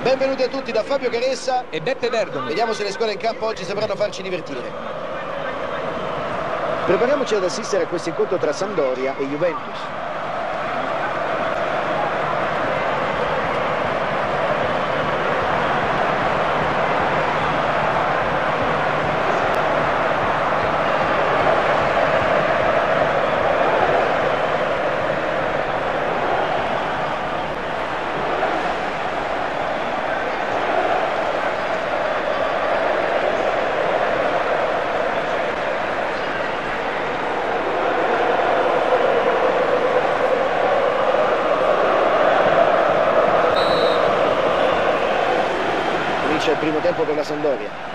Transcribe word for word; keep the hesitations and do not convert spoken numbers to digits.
Benvenuti a tutti da Fabio Caressa e Beppe Verdon. Vediamo se le squadre in campo oggi sapranno farci divertire. Prepariamoci ad assistere a questo incontro tra Sampdoria e Juventus. Finisce il primo tempo per la Sampdoria.